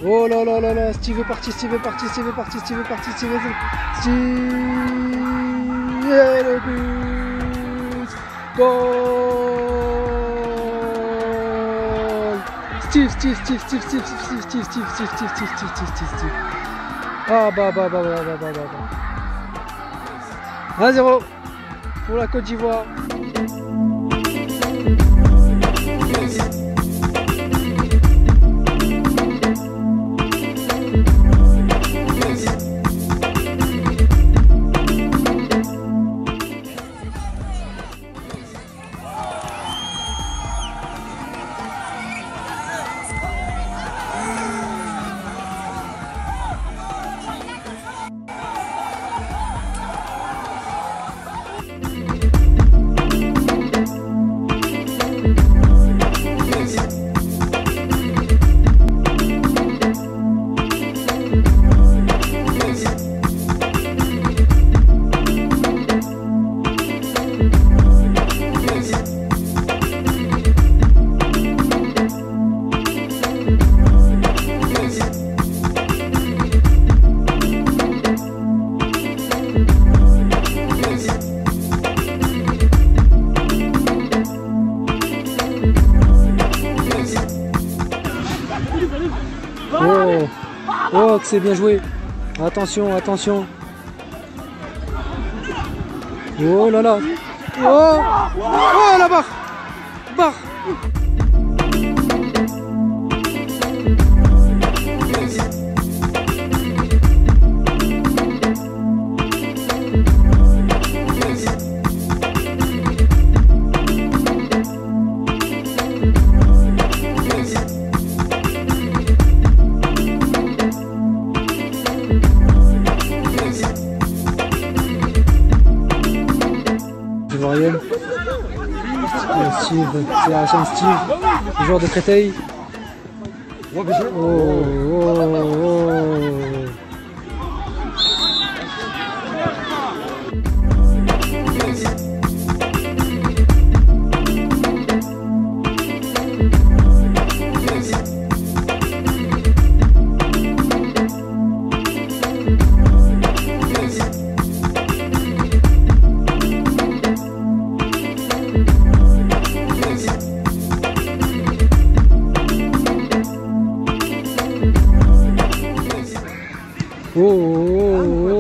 Oh là là là là, Steve est parti, Steve est parti, Steve est parti, Steve est parti, Steve est parti. Steve et le but. Goal. Steve. Ah bah. 1-0 pour la Côte d'Ivoire. Oh, que c'est bien joué. Attention. Oh là là. Oh la barre. Steve, c'est la chaîne Steve, le joueur de Créteil. Oh